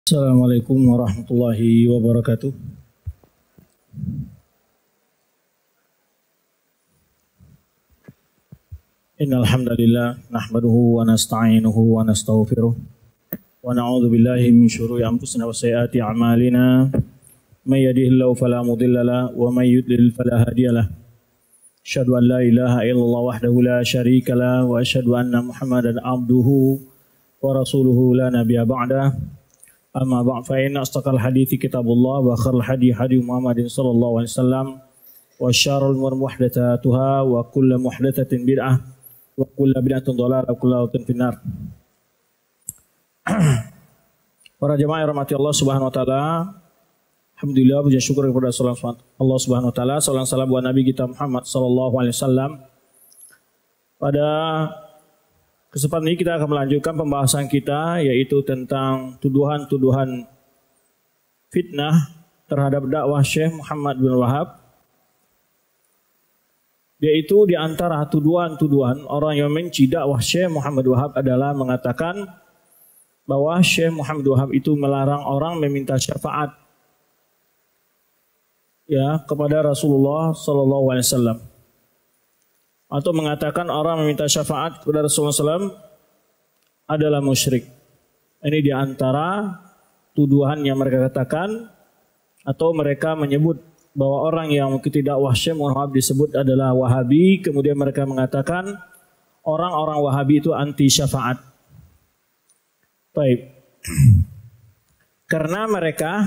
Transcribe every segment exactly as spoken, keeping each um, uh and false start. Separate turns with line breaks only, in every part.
Assalamualaikum warahmatullahi wabarakatuh. Innal hamdalillah nahmaduhu wa nasta'inuhu wa nastaghfiruh wa na'udzu billahi min syururi anfusina wa sayyiati a'malina. May yahdihillahu fala mudilla lahu wa may yudlil fala hadiya lahu. Asyhadu an la ilaha illallah wahdahu la syarika lahu wa asyhadu anna Muhammadan abduhu wa rasuluhu la nabiyya ba'dah. Amma ba'd fa inna asdaqal hadithi kitabullah wa khairul hadi hadi Muhammadin sallallahu alaihi wasallam wa syarrul umur muhdatsatuha wa kullu muhdatsatin bid'ah wa kullu bid'atin dhalalah wa kullu dhalalah finnar. Para jemaah yang rahmati Allah Subhanahu wa taala, alhamdulillah puji syukur kepada Allah Subhanahu wa taala, salam salam buat Nabi kita Muhammad sallallahu alaihi wasallam. Pada kesempatan ini kita akan melanjutkan pembahasan kita, yaitu tentang tuduhan-tuduhan fitnah terhadap dakwah Syekh Muhammad bin Wahab. Yaitu di antara tuduhan-tuduhan orang yang membenci dakwah Syekh Muhammad Wahab adalah mengatakan bahwa Syekh Muhammad Wahab itu melarang orang meminta syafaat ya kepada Rasulullah sallallahu alaihi wasallam. Atau mengatakan orang meminta syafaat kepada Rasulullah sallallahu alaihi wasallam adalah musyrik. Ini di antara tuduhan yang mereka katakan, atau mereka menyebut bahwa orang yang mengikuti dakwah Syekh Muhammad disebut adalah Wahabi. Kemudian mereka mengatakan orang-orang Wahabi itu anti syafaat. Baik. Karena mereka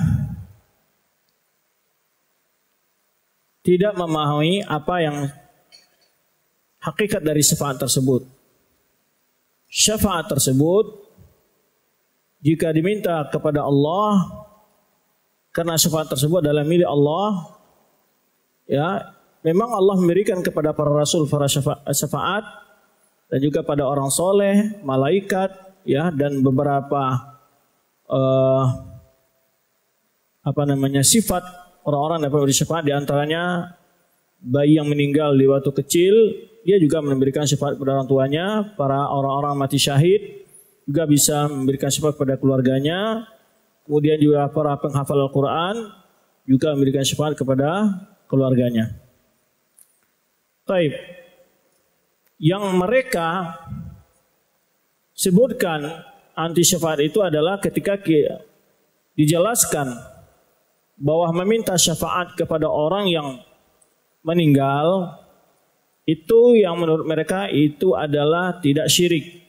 tidak memahami apa yang hakikat dari syafaat tersebut. Syafaat tersebut jika diminta kepada Allah, karena syafaat tersebut adalah milik Allah, ya, memang Allah memberikan kepada para rasul para syafaat dan juga pada orang soleh, malaikat, ya, dan beberapa uh, apa namanya sifat orang-orang dapat memberi syafaat. Di antaranya bayi yang meninggal di waktu kecil, dia juga memberikan syafaat kepada orang tuanya. Para orang-orang mati syahid juga bisa memberikan syafaat kepada keluarganya. Kemudian juga para penghafal Al-Quran juga memberikan syafaat kepada keluarganya. Baik. Yang mereka sebutkan anti syafaat itu adalah ketika dijelaskan bahwa meminta syafaat kepada orang yang meninggal itu yang menurut mereka itu adalah tidak syirik.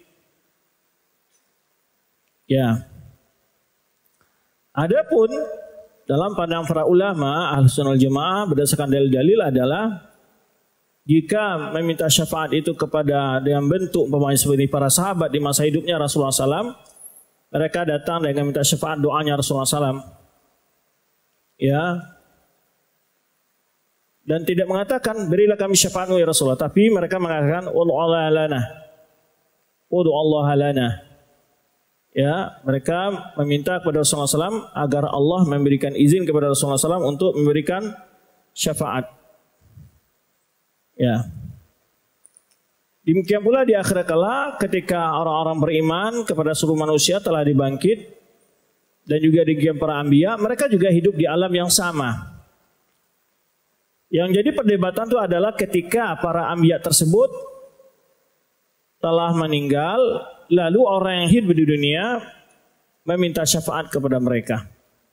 Ya. Adapun dalam pandangan para ulama Ahlussunnah wal Jamaah berdasarkan dalil-dalil adalah jika meminta syafaat itu kepada dengan bentuk umpamanya seperti para sahabat di masa hidupnya Rasulullah sallallahu alaihi wasallam, mereka datang dengan minta syafaat doanya Rasulullah sallallahu alaihi wasallam. Ya. Dan tidak mengatakan berilah kami syafaatmu ya Rasulullah, tapi mereka mengatakan ud'u Allah lana. Ud'u Allah lana. Ya, mereka meminta kepada Rasulullah sallallahu alaihi wasallam agar Allah memberikan izin kepada Rasulullah sallallahu alaihi wasallam untuk memberikan syafaat. Ya. Demikian pula di akhir kala ketika orang-orang beriman kepada seluruh manusia telah dibangkit, dan juga demikian para anbiya, mereka juga hidup di alam yang sama. Yang jadi perdebatan itu adalah ketika para anbiya tersebut telah meninggal, lalu orang yang hidup di dunia meminta syafaat kepada mereka.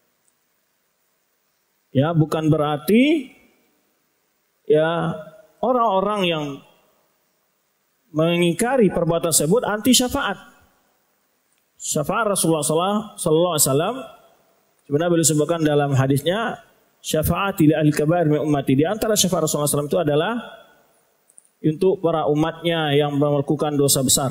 Ya, bukan berarti ya orang-orang yang mengingkari perbuatan tersebut anti syafaat. Syafaat Rasulullah sallallahu alaihi wasallam sebenarnya beliau sebutkan dalam hadisnya, syafaati li ahli kabair min ummati. Di antara syafaat Rasulullah sallallahu alaihi wasallam itu adalah untuk para umatnya yang melakukan dosa besar.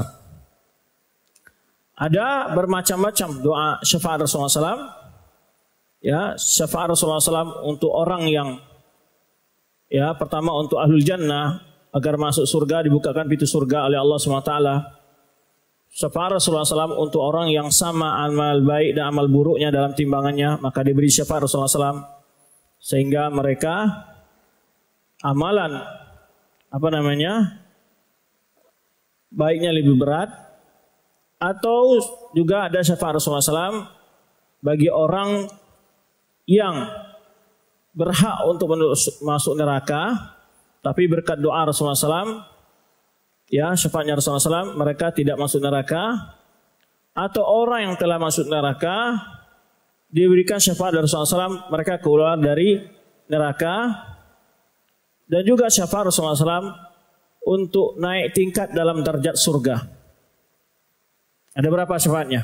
Ada bermacam-macam doa syafaat Rasulullah sallallahu alaihi wasallam. Ya, syafaat Rasulullah sallallahu alaihi wasallam untuk orang yang, ya, pertama untuk ahlul jannah agar masuk surga, dibukakan pintu surga oleh Allah subhanahu wa taala. Syafaat Rasulullah sallallahu alaihi wasallam untuk orang yang sama amal baik dan amal buruknya dalam timbangannya, maka diberi syafaat Rasulullah sallallahu alaihi wasallam sehingga mereka amalan apa namanya baiknya lebih berat. Atau juga ada syafaat Rasulullah sallallahu alaihi wasallam bagi orang yang berhak untuk masuk neraka, tapi berkat doa Rasulullah shallallahu alaihi wasallam, ya syafaatnya Rasulullah shallallahu alaihi wasallam, mereka tidak masuk neraka. Atau orang yang telah masuk neraka diberikan syafaat dari Rasulullah shallallahu alaihi wasallam, mereka keluar dari neraka. Dan juga syafaat Rasulullah shallallahu alaihi wasallam untuk naik tingkat dalam derajat surga. Ada berapa syafaatnya?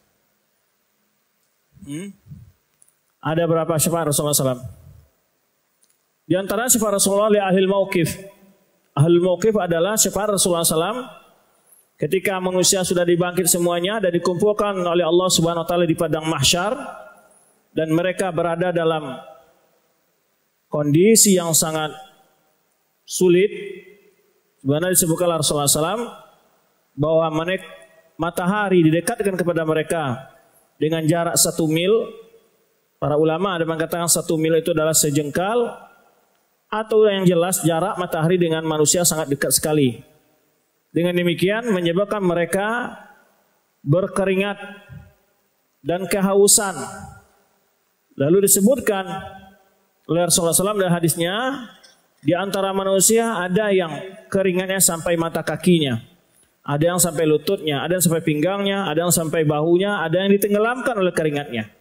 Hmm? Ada berapa syafaat Rasulullah shallallahu alaihi wasallam? Di antara syafaat Rasulullah li ahli mauqif. Ahli mauqif adalah syafaat Rasulullah shallallahu alaihi wasallam ketika manusia sudah dibangkit semuanya dan dikumpulkan oleh Allah Subhanahu wa taala di padang mahsyar, dan mereka berada dalam kondisi yang sangat sulit. Sebenarnya disebutkan Rasulullah shallallahu alaihi wasallam bahwa menek, matahari didekatkan kepada mereka dengan jarak satu mil. Para ulama ada yang mengatakan satu mil itu adalah sejengkal, atau yang jelas jarak matahari dengan manusia sangat dekat sekali. Dengan demikian menyebabkan mereka berkeringat dan kehausan. Lalu disebutkan oleh Rasulullah shallallahu alaihi wasallam dalam hadisnya, di antara manusia ada yang keringatnya sampai mata kakinya, ada yang sampai lututnya, ada yang sampai pinggangnya, ada yang sampai bahunya, ada yang ditenggelamkan oleh keringatnya.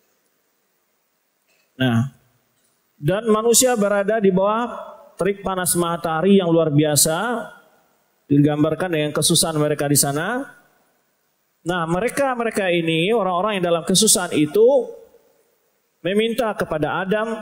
Nah, dan manusia berada di bawah terik panas matahari yang luar biasa, digambarkan dengan kesusahan mereka di sana. Nah, mereka-mereka ini, orang-orang yang dalam kesusahan itu, meminta kepada Adam.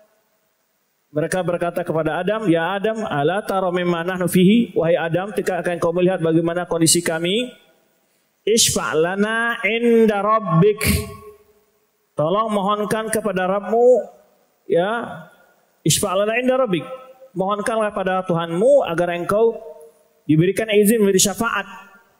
Mereka berkata kepada Adam, ya Adam, ala tara mimma nahnu fihi, wahai Adam, tidak akan kau melihat bagaimana kondisi kami? Isfa' lana inda rabbik, tolong mohonkan kepada Rabbmu, ya, isfa' lana inda rabbik, mohonkanlah pada Tuhanmu agar engkau diberikan izin memberi syafaat.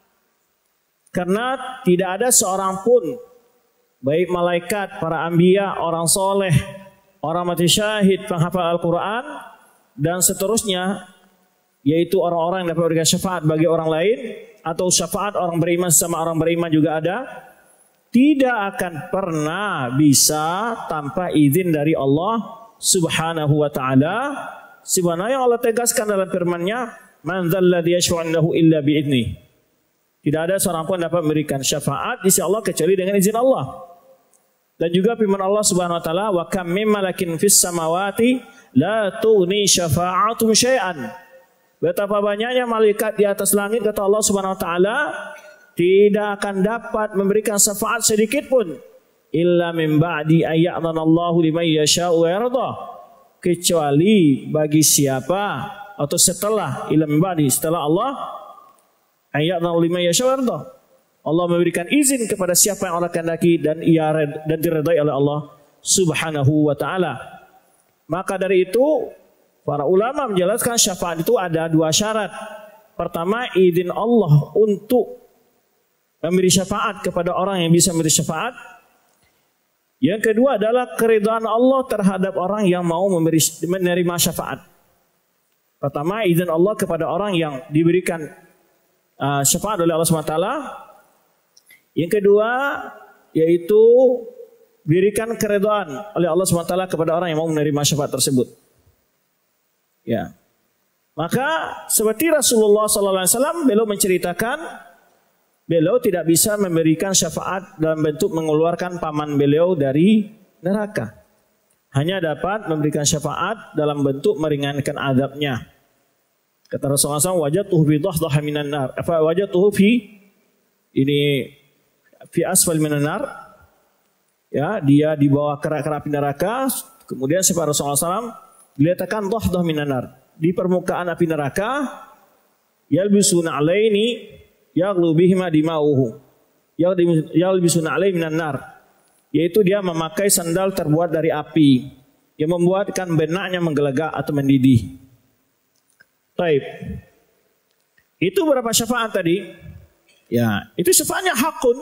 Karena tidak ada seorang pun, baik malaikat, para anbiya, orang soleh, orang mati syahid, penghafal Al-Quran, dan seterusnya, yaitu orang-orang yang dapat memberikan syafaat bagi orang lain, atau syafaat orang beriman sama orang beriman juga ada, tidak akan pernah bisa tanpa izin dari Allah Subhanahu wa taala. Sebenarnya Allah tegaskan dalam firman-Nya, man dzalladzi yashfa'u 'indahu illa bi'idznih. Tidak ada seorang pun dapat memberikan syafaat di sisi Allah kecuali dengan izin Allah. Dan juga firman Allah Subhanahu wa taala, wa kam mim malakin fis samawati la tughni syafa'atuhum syai'an. Betapa banyaknya malaikat di atas langit, kata Allah Subhanahu wa taala, tidak akan dapat memberikan syafaat sedikit pun illa min ba'di ayya'dhanallahu liman yasha'u wa yarda, kecuali bagi siapa, atau setelah illa min ba'di, setelah Allah ayya'dhanallahu liman yasha'u wa yarda, Allah memberikan izin kepada siapa yang Allah kehendaki dan ia dan diridai oleh Allah Subhanahu wa taala. Maka dari itu para ulama menjelaskan syafaat itu ada dua syarat. Pertama, izin Allah untuk memberi syafaat kepada orang yang bisa memberi syafaat. Yang kedua adalah keridhaan Allah terhadap orang yang mau memberi menerima syafaat. Pertama, izin Allah kepada orang yang diberikan uh, syafaat oleh Allah subhanahu wa taala. Yang kedua yaitu berikan keridhaan oleh Allah subhanahu wa taala kepada orang yang mau menerima syafaat tersebut. Ya. Maka seperti Rasulullah sallallahu alaihi wasallam, beliau menceritakan beliau tidak bisa memberikan syafaat dalam bentuk mengeluarkan paman beliau dari neraka. Hanya dapat memberikan syafaat dalam bentuk meringankan azabnya. Kata Rasulullah shallallahu alaihi wasallam, wajatuhu fi dhahdaha minan nar. Apa wajatuhu fi ini fi asfal minan nar. Ya, dia di bawah kerak-kerak neraka. Kemudian syafaat Rasulullah shallallahu alaihi wasallam diletakkan dhahdah minan nar, di permukaan api neraka. Yalbisuna alaini yaghlu bihima dimauhu yalbisuna alaihi minan nar, yaitu dia memakai sandal terbuat dari api yang membuatkan benaknya menggelegak atau mendidih. Baik. Itu berapa syafaat tadi? Ya, itu syafaatnya hakun.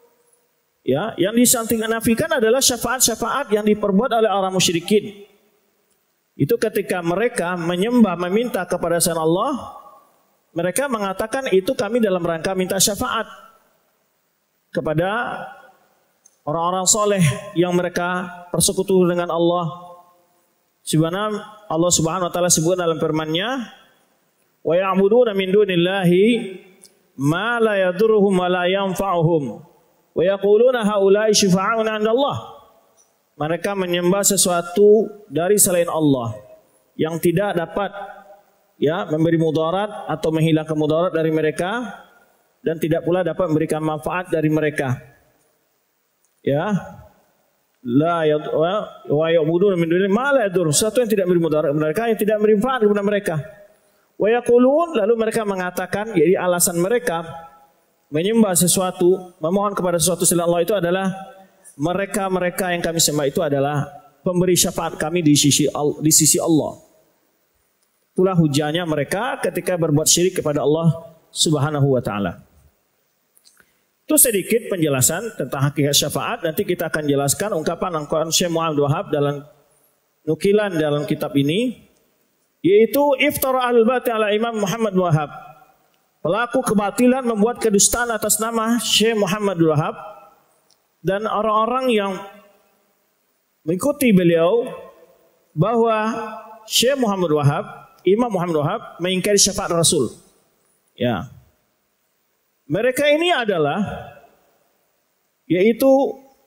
Ya, yang disampingkan adalah syafaat-syafaat yang diperbuat oleh orang musyrikin. Itu ketika mereka menyembah, meminta kepada selain Allah, mereka mengatakan itu kami dalam rangka minta syafaat kepada orang-orang soleh yang mereka persekutu dengan Allah. Sebagaimana Allah Subhanahu wa taala sebut dalam firman-Nya, "Wa ya'buduna min dunillahi ma la yadurruhum wa la yanfa'uhum wa yaquluna haula'i syufa'auna 'inda Allah." Mereka menyembah sesuatu dari selain Allah yang tidak dapat ya memberi mudarat atau menghilangkan mudarat dari mereka dan tidak pula dapat memberikan manfaat dari mereka. Ya. La wa ya'buduna min dunillahi ma la yadur, sesuatu yang tidak memberi mudarat kepada mereka, yang tidak memberi manfaat kepada mereka. Wa yaqulun, lalu mereka mengatakan, jadi alasan mereka menyembah sesuatu, memohon kepada sesuatu selain Allah itu adalah mereka-mereka yang kami sembah itu adalah pemberi syafaat kami di sisi di sisi Allah. Itulah hujahnya mereka ketika berbuat syirik kepada Allah Subhanahu wa taala. Itu sedikit penjelasan tentang hakikat syafaat. Nanti kita akan jelaskan ungkapan-ungkapan Syekh Muhammad Wahab dalam nukilan dalam kitab ini, yaitu iftara al-batil ala Imam Muhammad Wahab. Pelaku kebatilan membuat kedustaan atas nama Syekh Muhammad Wahab, dan orang-orang yang mengikuti beliau bahwa Syekh Muhammad Wahab, Imam Muhammad Wahab mengingkari syafaat Rasul. Ya. Mereka ini adalah yaitu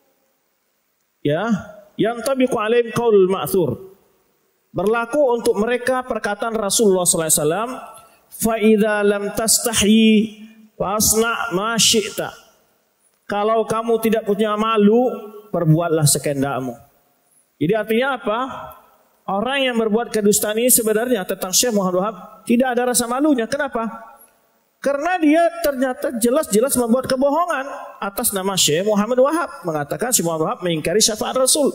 ya yang tabiqu alaihim qaulul ma'thur. Berlaku untuk mereka perkataan Rasulullah sallallahu alaihi wasallam, fa idza lam tastahyi fasna ma syi'ta. Kalau kamu tidak punya malu, perbuatlah sekehendakmu. Jadi artinya apa? Orang yang berbuat kedustaan ini sebenarnya tentang Syekh Muhammad Wahab tidak ada rasa malunya. Kenapa? Karena dia ternyata jelas-jelas membuat kebohongan atas nama Syekh Muhammad Wahab, mengatakan Syekh Muhammad Wahab mengingkari syafaat Rasul.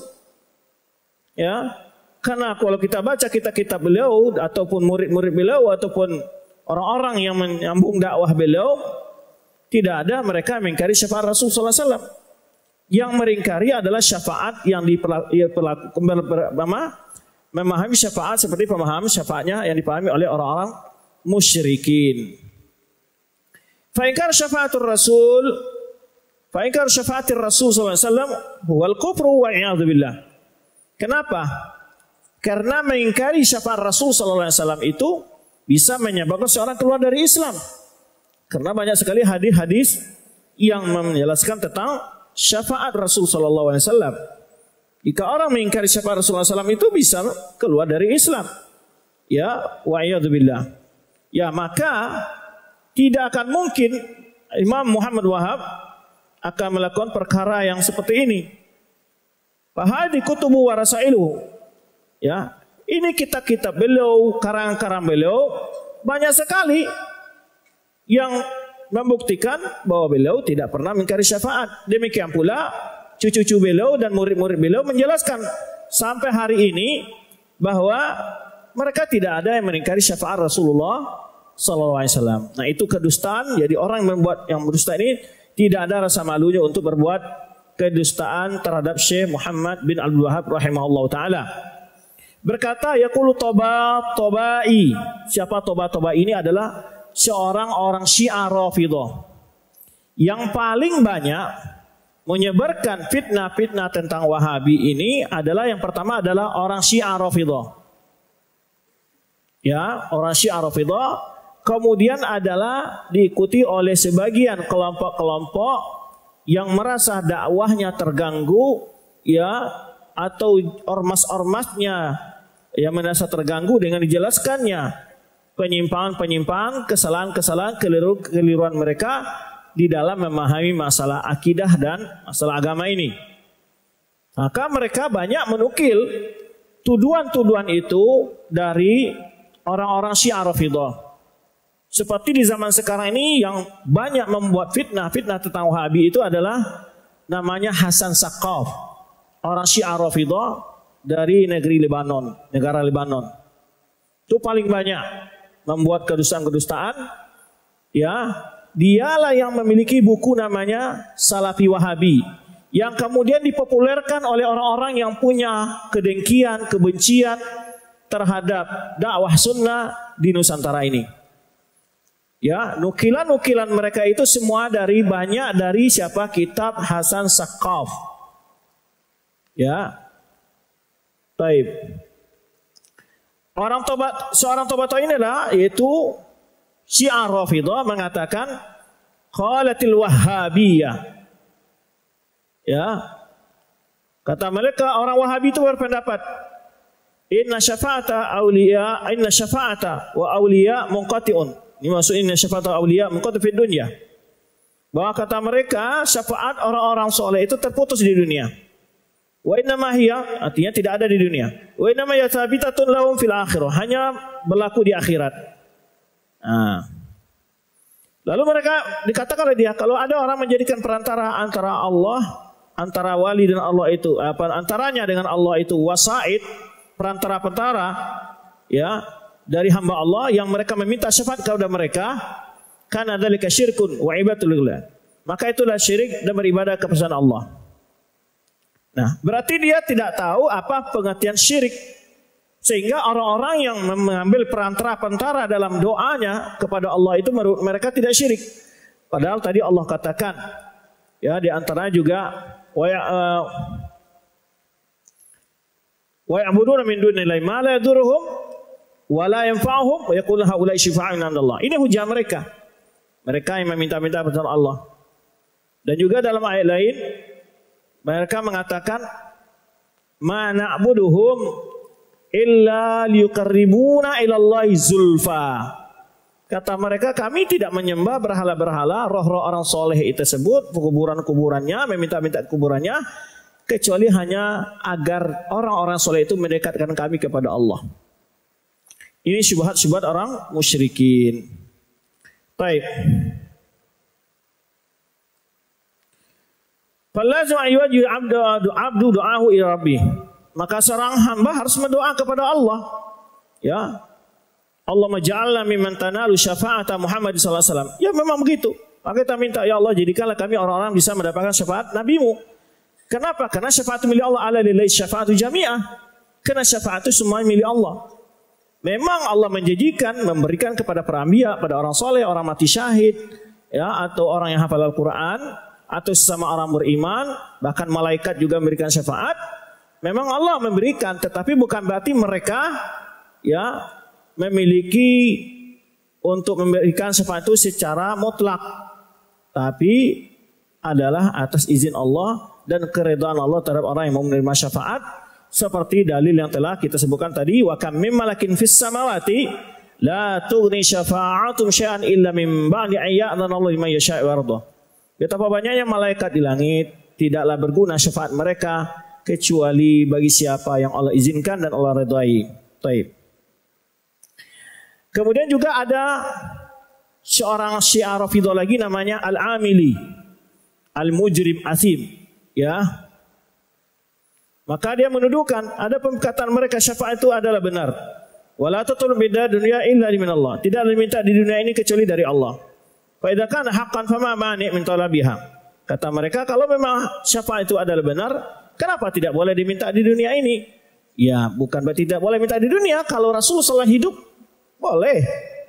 Ya, karena kalau kita baca kitab-kitab beliau ataupun murid-murid beliau ataupun orang-orang yang menyambung dakwah beliau, tidak ada mereka mengingkari syafaat Rasul sallallahu alaihi wasallam. Yang meringkari adalah syafaat yang diperlakukan, memahami syafaat seperti pemahaman syafaatnya yang dipahami oleh orang-orang musyrikin. Fa'ingkar syafaatul Rasul, fa'ingkar syafaatir Rasul sallallahu alaihi wasallam huwal kufru wa a'udzu billah. Kenapa? Karena mengingkari syafaat Rasul sallallahu alaihi wasallam itu bisa menyebabkan seorang keluar dari Islam. Karena banyak sekali hadis-hadis yang menjelaskan tentang syafaat Rasul sallallahu alaihi wasallam. Jika orang mengingkari syafaat Rasulullah sallallahu alaihi wasallam itu bisa keluar dari Islam. Ya, wa a'udzu billah. Ya, maka tidak akan mungkin Imam Muhammad Wahab akan melakukan perkara yang seperti ini. Fahadi kutubu wa rasailuhu. Ya, ini kitab-kitab beliau, karangan-karangan beliau banyak sekali yang membuktikan bahwa beliau tidak pernah mengingkari syafaat. Demikian pula cucu-cucu beliau dan murid-murid beliau menjelaskan sampai hari ini bahwa mereka tidak ada yang mengingkari syafaat Rasulullah sallallahu alaihi wasallam. Nah, itu kedustaan. Jadi orang yang membuat yang berdusta ini tidak ada rasa malunya untuk berbuat kedustaan terhadap Syekh Muhammad bin Abdul Wahab rahimahullah taala. Berkata yaqulu Toba Tobai. Siapa Toba Toba ini adalah seorang orang Syiah Rafidhah yang paling banyak menyebarkan fitnah-fitnah tentang Wahabi ini adalah yang pertama adalah orang Syiah Rafidhah. Ya, orang Syiah Rafidhah. Kemudian adalah diikuti oleh sebagian kelompok-kelompok yang merasa dakwahnya terganggu, ya, atau ormas-ormasnya yang merasa terganggu dengan dijelaskannya penyimpangan-penyimpangan, kesalahan-kesalahan, keliru-keliruan mereka di dalam memahami masalah akidah dan masalah agama ini. Maka mereka banyak menukil tuduhan-tuduhan itu dari orang-orang Syiah Rafidhah. Seperti di zaman sekarang ini yang banyak membuat fitnah-fitnah tentang Wahabi itu adalah namanya Hasan Saqaf, orang Syiah Rafidhah dari negeri Lebanon, negara Lebanon. Itu paling banyak membuat kedustaan-kedustaan. Ya, dialah yang memiliki buku namanya Salafi Wahabi, yang kemudian dipopulerkan oleh orang-orang yang punya kedengkian, kebencian terhadap dakwah sunnah di Nusantara ini. Ya, nukilan-nukilan mereka itu semua dari banyak dari siapa? Kitab Hasan Saqaf. Ya. Taib. Orang tobat, seorang tobat ini adalah yaitu Syiah Rafidhah mengatakan qalatil Wahhabiyah. Ya. Kata mereka orang Wahabi itu berpendapat inna syafa'ata awliya inna syafa'ata wa awliya munqati'un. Ini maksud inna syafa'ata awliya munqati' fid dunya. Bahwa kata mereka syafaat orang-orang soleh itu terputus di dunia. Wa inna ma hiya artinya tidak ada di dunia. Wa inna ma yathabitatun lahum fil akhirah, hanya berlaku di akhirat. Nah. Lalu mereka dikatakan oleh dia kalau ada orang menjadikan perantara antara Allah, antara wali dan Allah itu apa antaranya dengan Allah itu wasaid, perantara-perantara ya dari hamba Allah yang mereka meminta syafaat kepada mereka, kana dzalika syirkun wa ibadatul lillah. Maka itulah syirik dan beribadah kepada Allah. Nah, berarti dia tidak tahu apa pengertian syirik. Sehingga orang-orang yang mengambil perantara-perantara dalam doanya kepada Allah itu mereka tidak syirik. Padahal tadi Allah katakan ya di antaranya juga wa uh, wa ya'buduna min dunillahi ma la yadurruhum wa la yanfa'uhum wa yaqulu haula'i syifa'un 'indallah. Ini hujah mereka. Mereka yang meminta-minta kepada Allah. Dan juga dalam ayat lain mereka mengatakan ma na'buduhum illa liyuqarribuna ilallahi zulfa. Kata mereka kami tidak menyembah berhala-berhala, roh-roh orang soleh itu tersebut, kuburan-kuburannya, meminta-minta kuburannya, kecuali hanya agar orang-orang soleh itu mendekatkan kami kepada Allah. Ini syubhat-syubhat orang musyrikin. Baik. Falazim ayyuhal abdu abdu du'ahu ila rabbih. Maka seorang hamba harus berdoa kepada Allah. Ya. Allahumma ja'alna mimman tanalu syafa'ata Muhammad sallallahu alaihi wasallam. Ya memang begitu. Maka kita minta ya Allah jadikanlah kami orang-orang bisa mendapatkan syafaat nabimu. Kenapa? Karena syafaat milik Allah, ala lillahi syafa'atu jami'ah. Karena syafaat itu semua milik Allah. Memang Allah menjanjikan memberikan kepada para anbiya, pada orang soleh, orang mati syahid, ya atau orang yang hafal Al-Qur'an, atau sesama orang beriman, bahkan malaikat juga memberikan syafaat. Memang Allah memberikan, tetapi bukan berarti mereka ya memiliki untuk memberikan syafaat itu secara mutlak, tapi adalah atas izin Allah dan keridhaan Allah terhadap orang yang mau menerima syafaat, seperti dalil yang telah kita sebutkan tadi, wa kam mim malakin fis samawati la tughni syafa'atum syai'an illa min ba'di ayya'dhana Allah liman yasha'u wa yarda. Betapa banyaknya malaikat di langit, tidaklah berguna syafaat mereka kecuali bagi siapa yang Allah izinkan dan Allah redai. Taib. Kemudian juga ada seorang Syiah Rafidhah lagi namanya Al-Amili, Al-Mujrim Asim, ya. Maka dia menuduhkan ada perkataan mereka syafaat itu adalah benar. Wala tatlub bidda dunya illa minallah. Tidak diminta di dunia ini kecuali dari Allah. Fa idza kana haqqan fama mani' min talabiha. Kata mereka kalau memang syafaat itu adalah benar, kenapa tidak boleh diminta di dunia ini? Ya, bukan berarti tidak boleh minta di dunia. Kalau Rasul sallallahu alaihi wasallam hidup boleh.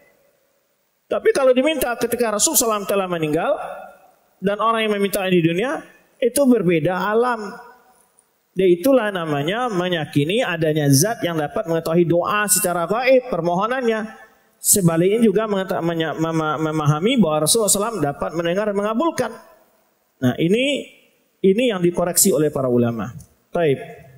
Tapi kalau diminta ketika Rasul sallallahu alaihi wasallam telah meninggal dan orang yang meminta di dunia itu berbeda alam. Dan itulah namanya meyakini adanya zat yang dapat mengetahui doa secara gaib, permohonannya. Sebaliknya juga memahami bahwa Rasulullah shallallahu alaihi wasallam dapat mendengar dan mengabulkan. Nah ini ini yang dikoreksi oleh para ulama. Taib.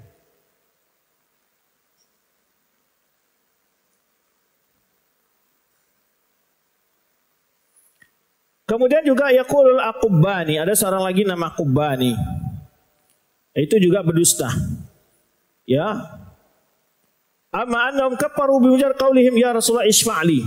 Kemudian juga yaqulul Aqubani, ada seorang lagi nama Aqubani. Itu juga berdusta. Ya. Amma annahum kafaru bi mujarrad qaulihim ya Rasulullah isfa'li.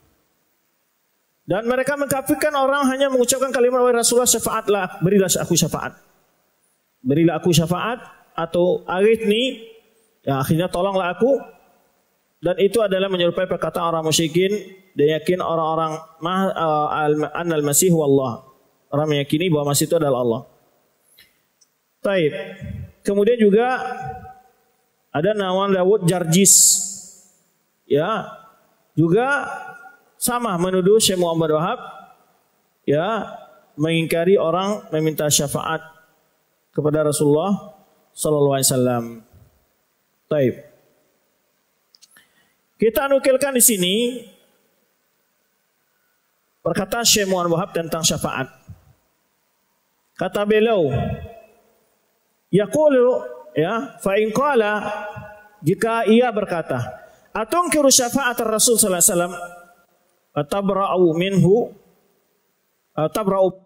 Dan mereka mengkafirkan orang hanya mengucapkan kalimat wahai Rasulullah syafaatlah, berilah aku syafaat. Berilah aku syafaat atau aghithni, ya akhirnya tolonglah aku. Dan itu adalah menyerupai perkataan orang musyrikin dan yakin orang-orang uh, annal masih wallah. Orang meyakini bahwa Masih itu adalah Allah. Taib. Kemudian juga ada Nawan Dawud Jarjis, ya, juga sama menuduh Syekh Muhammad Wahab, ya, mengingkari orang meminta syafaat kepada Rasulullah sallallahu alaihi wasallam. Baik. Kita nukilkan di sini perkataan Syekh Muhammad Wahab tentang syafaat. Kata beliau, yaqulu ya, fa in qala, jika ia berkata, atunkiru syafa'at Rasul sallallahu alaihi wasallam atabra'u minhu, atabra'u,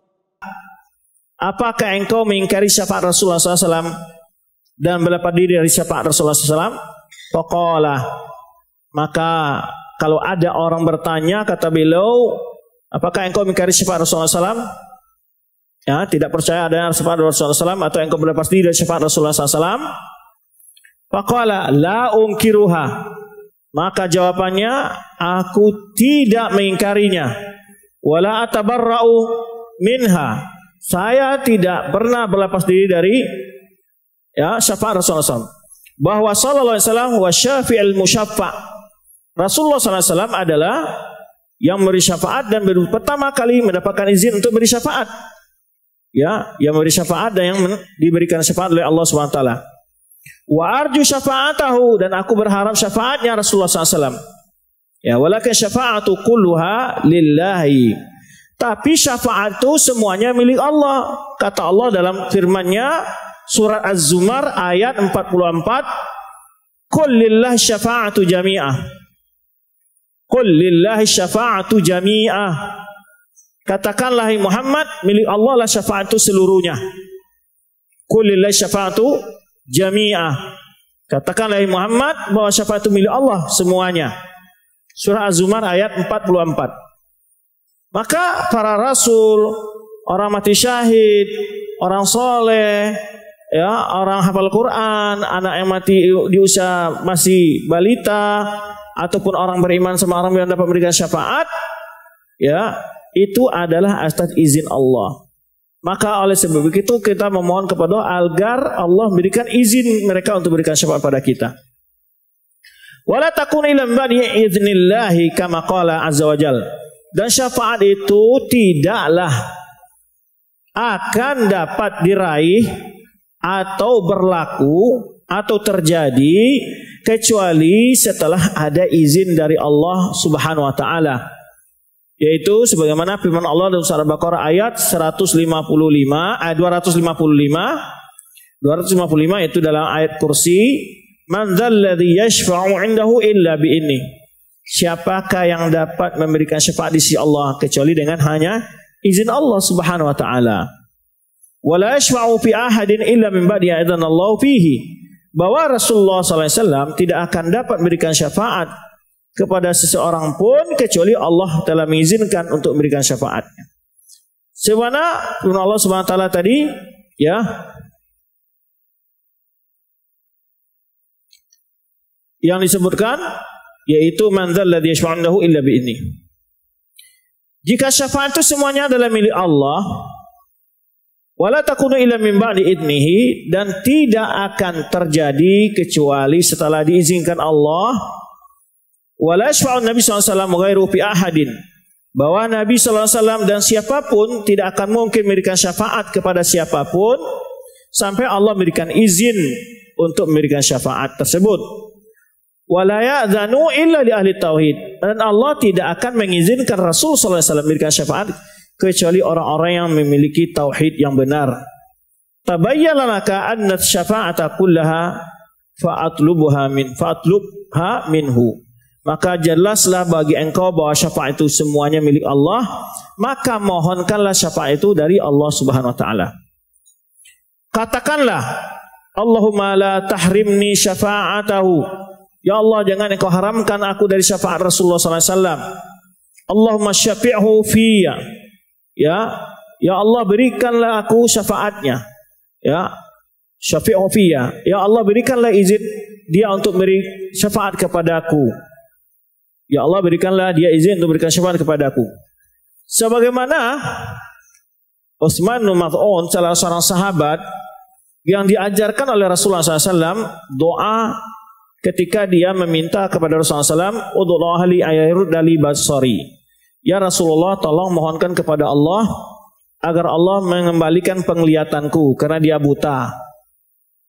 apakah engkau mengingkari syafaat Rasulullah sallallahu alaihi wasallam dan berlepas diri dari syafaat Rasulullah sallallahu alaihi wasallam? Faqala, maka kalau ada orang bertanya, kata beliau, apakah engkau mengingkari syafaat Rasulullah sallallahu alaihi wasallam? Ya, tidak percaya ada syafaat Rasulullah sallallahu alaihi wasallam, atau engkau berlepas diri dari syafaat Rasulullah sallallahu alaihi wasallam? Faqala la unkiruha, maka jawabannya, aku tidak mengingkarinya. Wala atabarra'u minha, saya tidak pernah berlepas diri dari ya syafaat Rasulullah sallallahu alaihi wasallam. Bahwa sallallahu alaihi wasallam wa syafi'il musyaffa', Rasulullah sallallahu alaihi wasallam adalah yang memberi syafaat dan baru pertama kali mendapatkan izin untuk beri syafaat. Ya, yang memberi syafaat dan yang diberikan syafaat oleh Allah Subhanahu wa taala. Wa arju syafa'atahu, dan aku berharap syafaatnya Rasulullah sallallahu alaihi wasallam. Ya, walakin syafa'atu kulluha lillahi, tapi syafaat itu semuanya milik Allah. Kata Allah dalam firman-Nya surat Az-Zumar ayat empat puluh empat, qul lillahi syafa'atu jami'ah, qul lillahi syafa'atu jami'ah, katakanlah Muhammad, milik Allah lah syafaat itu seluruhnya. Qul lillahi syafa'atu jami'ah, katakanlah Muhammad bahwa syafaat itu milik Allah semuanya. Surah Az-Zumar ayat empat puluh empat. Maka para rasul, orang mati syahid, orang soleh, ya, orang hafal Quran, anak yang mati di usia masih balita, ataupun orang beriman sama orang yang dapat memberikan syafaat, ya, itu adalah atas izin Allah. Maka oleh sebab itu kita memohon kepada agar Allah memberikan izin mereka untuk memberikan syafaat pada kita. Wala takuna illa ba'di idznillah kama qala azza wajal. Dan syafaat itu tidaklah akan dapat diraih atau berlaku atau terjadi kecuali setelah ada izin dari Allah Subhanahu wa taala. Yaitu sebagaimana firman Allah dalam surah Al-Baqarah ayat seratus lima puluh lima, ayat dua ratus lima puluh lima, dua ratus lima puluh lima itu dalam ayat kursi, man dzalladzi yashfa'u 'indahu illa bi'izni. Siapakah yang dapat memberikan syafaat di sisi Allah kecuali dengan hanya izin Allah Subhanahu wa taala. Wala yashfa'u fi ahadin illa min ba'di adzanallahu fihi. Bahwa Rasulullah sallallahu alaihi wasallam tidak akan dapat memberikan syafaat kepada seseorang pun kecuali Allah telah mengizinkan untuk memberikan syafaatnya. Sebagaimana firman Allah Subhanahu wa taala tadi, ya, yang disebutkan yaitu man dzalladzi yashfa'u 'indahu illa bi'izni. Jika syafaat itu semuanya adalah milik Allah, wala takunu illa min ba'di idnihi, dan tidak akan terjadi kecuali setelah diizinkan Allah. Wala yashfa'u Nabi sallallahu alaihi wasallam ghairu fi ahadin, bahwa Nabi sallallahu alaihi wasallam dan siapapun tidak akan mungkin memberikan syafaat kepada siapapun sampai Allah memberikan izin untuk memberikan syafaat tersebut. Wala ya'dzanu illa li ahli tauhid, dan Allah tidak akan mengizinkan Rasul sallallahu alaihi wasallam memberikan syafaat kecuali orang-orang yang memiliki tauhid yang benar. Tabayyana laka anna syafa'ata kullaha fa'atlubuha min fa'atlubha minhu. Maka jelaslah bagi engkau bahwa syafaat itu semuanya milik Allah, maka mohonkanlah syafaat itu dari Allah Subhanahu wa taala. Katakanlah, Allahumma la tahrimni syafa'atahu. Ya Allah, jangan engkau haramkan aku dari syafaat Rasulullah sallallahu alaihi wasallam. Allahumma syafi'hu fiyya. Ya, ya Allah, berikanlah aku syafaatnya. Ya, syafi'hu fiyya. Ya Allah, berikanlah izin dia untuk beri syafaat kepadaku. Ya Allah, berikanlah dia izin untuk berikan syafaat kepadaku. Sebagaimana Utsman bin Maz'un, salah seorang sahabat yang diajarkan oleh Rasulullah sallallahu alaihi wasallam doa ketika dia meminta kepada Rasulullah sallallahu alaihi wasallam, "Ud'ullaha li ayyurdali basari." Ya Rasulullah, tolong mohonkan kepada Allah agar Allah mengembalikan penglihatanku karena dia buta.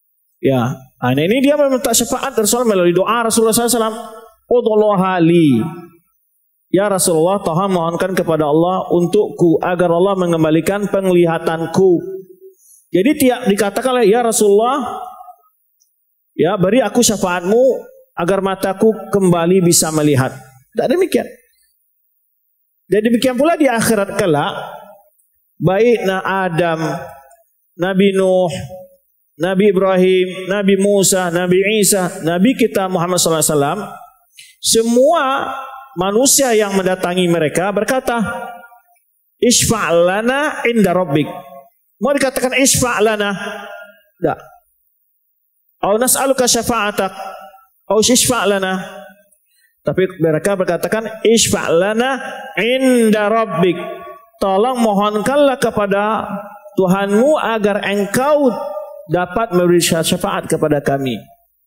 Ya, nah ini dia meminta syafaat Rasulullah melalui doa Rasulullah shallallahu alaihi wasallam. Ud'ullaha li. Ya Rasulullah, tolong mohonkan kepada Allah untukku agar Allah mengembalikan penglihatanku. Jadi tiap dikatakan ya Rasulullah, ya beri aku syafaatmu agar mataku kembali bisa melihat. Tidak demikian. Dan demikian pula di akhirat kelak, baik Adam, Nabi Nuh, Nabi Ibrahim, Nabi Musa, Nabi Isa, Nabi kita Muhammad shallallahu alaihi wasallam, semua manusia yang mendatangi mereka berkata, Isfa' lana inda rabbik. Mau dikatakan isfa' lana? Tidak. Au nas'aluka syafa'atak. Au isfa' lana. Tapi mereka berkatakan isfa' lana inda rabbik. Tolong mohonkanlah kepada Tuhanmu agar engkau dapat memberi syafaat kepada kami.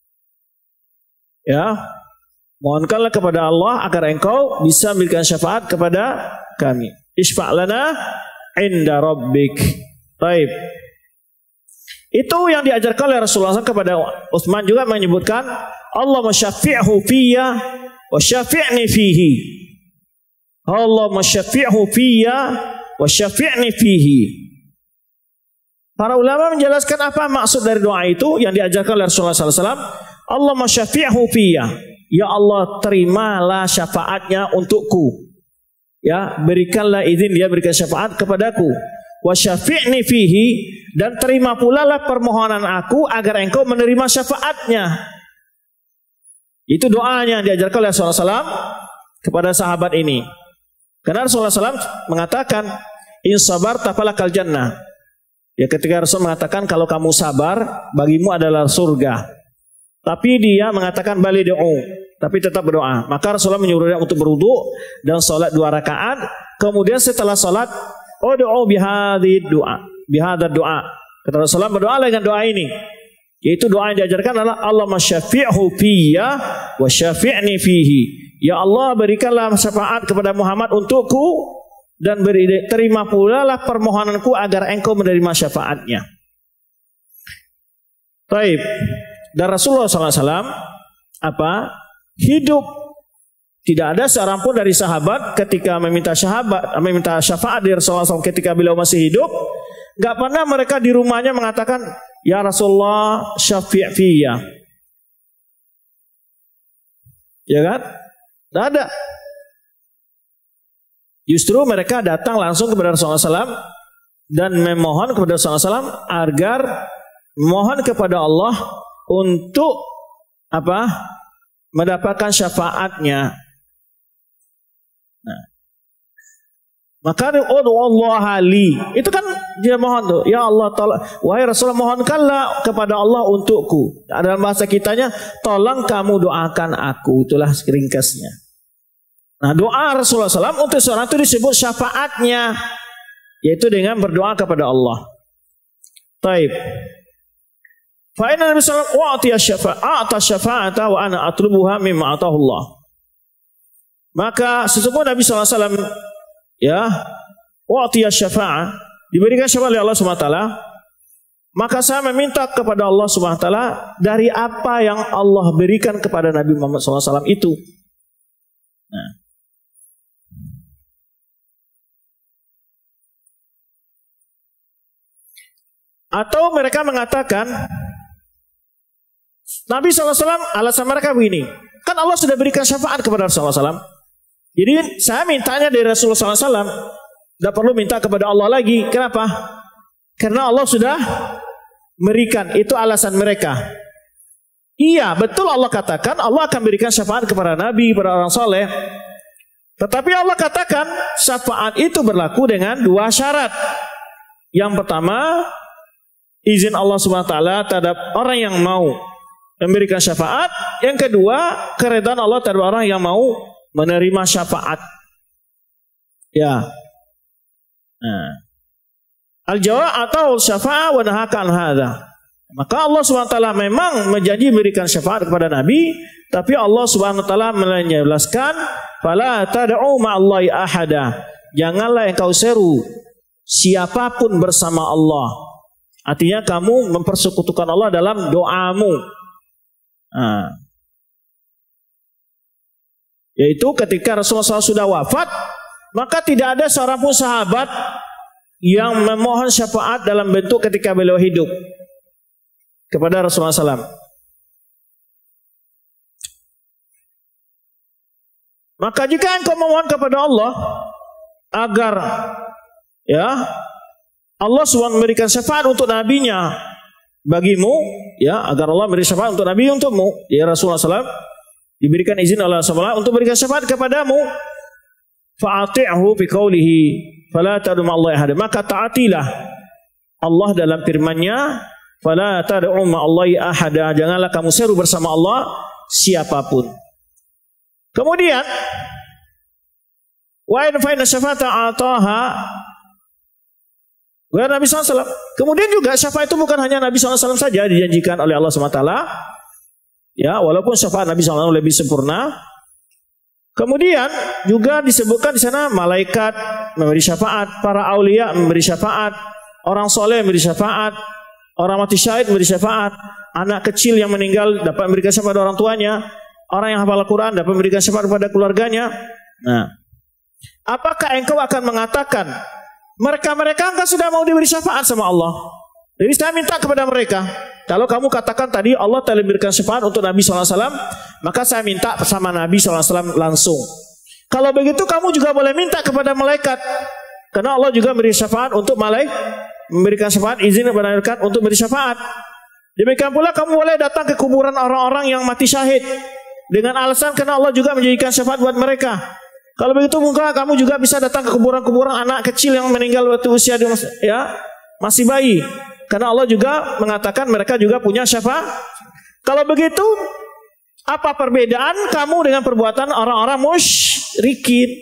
Ya. Mohonkanlah kepada Allah agar engkau bisa memberikan syafaat kepada kami. Isfa' lana inda rabbik. Baik. Itu yang diajarkan oleh Rasulullah shallallahu alaihi wasallam kepada Utsman juga menyebutkan Allah masyafi'hu fiyya wa syafi'ni fihi. Allah masyafi'hu fiyya wa syafi'ni fihi. Para ulama menjelaskan apa maksud dari doa itu yang diajarkan oleh Rasulullah shallallahu alaihi wasallam. Allah masyafi'hu fiyya. Ya Allah, terimalah syafaatnya untukku. Ya, berikanlah izin dia berikan syafaat kepadaku. Wa syafi'ni fihi, dan terima pula lah permohonan aku agar engkau menerima syafaatnya. Itu doanya yang diajarkan oleh Rasulullah shallallahu alaihi wasallam kepada sahabat ini. Karena Rasulullah shallallahu alaihi wasallam mengatakan, in sabarta falakal jannah. Ya, ketika Rasul mengatakan kalau kamu sabar, bagimu adalah surga. Tapi dia mengatakan bali doa, tapi tetap berdoa. Maka Rasulullah menyuruh dia untuk berwudu dan sholat dua rakaat. Kemudian setelah sholat, oh doa bihadid doa, bihadad doa. Kata Rasulullah berdoa dengan doa ini. Yaitu doa yang diajarkan adalah Allah masyafi'hu fiyya wa syafi'ni fihi. Ya Allah, berikanlah syafaat kepada Muhammad untukku dan beri, terima pula lah permohonanku agar engkau menerima syafaatnya. Baik. Dan Rasulullah shallallahu alaihi wasallam apa? Hidup. Tidak ada seorang pun dari sahabat ketika meminta syahabat, meminta syafaat dari Rasulullah shallallahu alaihi wasallam ketika beliau masih hidup, nggak pernah mereka di rumahnya mengatakan, ya Rasulullah syafi' fiyya. Ya kan? Tidak ada. Justru mereka datang langsung kepada Rasulullah shallallahu alaihi wasallam dan memohon kepada Rasulullah shallallahu alaihi wasallam agar mohon kepada Allah untuk apa? Mendapatkan syafaatnya. Nah, maka Allah li, itu kan dia mohon tuh, ya Allah tolong, wahai Rasulullah mohonkanlah kepada Allah untukku. Dalam bahasa kitanya, tolong kamu doakan aku, itulah ringkasnya. Nah, doa Rasulullah shallallahu alaihi wasallam untuk seorang itu disebut syafaatnya, yaitu dengan berdoa kepada Allah. Taib. Fa inna Nabi sallallahu alaihi wasallam wa'tiya syafa'ata syafa'ata wa ana atlubuha mimma atahu Allah. Maka sesungguhnya Nabi sallallahu alaihi wasallam ya wa'tiya syafa'ah, diberikan syafaat oleh Allah Subhanahu wa taala, maka saya meminta kepada Allah Subhanahu wa taala dari apa yang Allah berikan kepada Nabi Muhammad sallallahu alaihi wasallam itu. Nah, atau mereka mengatakan Nabi shallallahu alaihi wasallam, alasan mereka begini, kan Allah sudah berikan syafaat kepada Rasulullah shallallahu alaihi wasallam. Jadi saya mintanya dari Rasulullah shallallahu alaihi wasallam, tidak perlu minta kepada Allah lagi. Kenapa? Karena Allah sudah berikan. Itu alasan mereka. Iya, betul Allah katakan Allah akan berikan syafaat kepada Nabi, kepada orang soleh. Tetapi Allah katakan syafaat itu berlaku dengan dua syarat. Yang pertama, izin Allah subhanahu wa taala terhadap orang yang mau memberikan syafaat. Yang kedua, keridhaan Allah terhadap orang yang mau menerima syafaat. Ya. Nah. Al-jawab atau syafaat wa nahaka an hadza. Maka Allah subhanahu wa taala memang menjanji memberikan syafaat kepada Nabi, tapi Allah subhanahu wa taala menjelaskan, fala tad'u ma'allahi ahada. Janganlah engkau seru siapapun bersama Allah. Artinya kamu mempersekutukan Allah dalam doamu. Nah, yaitu ketika Rasulullah shallallahu alaihi wasallam sudah wafat, maka tidak ada seorang pun sahabat yang memohon syafaat dalam bentuk ketika beliau hidup kepada Rasulullah shallallahu alaihi wasallam. Maka jika engkau memohon kepada Allah agar ya Allah subhanahu wa taala memberikan syafaat untuk nabinya bagimu, ya, agar Allah memberi syafaat untuk nabi untukmu, ya Rasulullah shallallahu alaihi wasallam, diberikan izin oleh Allah subhanahu wa taala untuk memberikan syafaat kepadamu, fa'ati'hu fi qawlihi fala tad'u ma'allahi ahada, maka taatilah Allah dalam firman-Nya, fala tad'u ma'allahi ahada, janganlah kamu seru bersama Allah siapapun. Kemudian wa in fa'ina syafa'ata ataha wa Nabi sallallahu alaihi wasallam. Kemudian juga syafaat itu bukan hanya Nabi sallallahu alaihi wasallam saja dijanjikan oleh Allah subhanahu wa taala. Ya, walaupun syafaat Nabi sallallahu alaihi wasallam lebih sempurna. Kemudian juga disebutkan di sana malaikat memberi syafaat, para aulia memberi syafaat, orang soleh memberi syafaat, orang mati syahid memberi syafaat, anak kecil yang meninggal dapat memberikan syafaat kepada orang tuanya, orang yang hafal Al-Quran dapat memberikan syafaat kepada keluarganya. Nah, apakah engkau akan mengatakan mereka-mereka enggak sudah mau diberi syafaat sama Allah? Jadi saya minta kepada mereka. Kalau kamu katakan tadi Allah telah memberikan syafaat untuk Nabi shallallahu alaihi wasallam, maka saya minta sama Nabi shallallahu alaihi wasallam langsung. Kalau begitu kamu juga boleh minta kepada malaikat, karena Allah juga memberi syafaat untuk malaikat, memberikan syafaat, izin kepada malaikat untuk memberi syafaat. Demikian pula kamu boleh datang ke kuburan orang-orang yang mati syahid dengan alasan karena Allah juga menjadikan syafaat buat mereka. Kalau begitu mungkin kamu juga bisa datang ke kuburan-kuburan anak kecil yang meninggal waktu usia ya masih bayi, karena Allah juga mengatakan mereka juga punya syafaat. Kalau begitu, apa perbedaan kamu dengan perbuatan orang-orang musyrikin?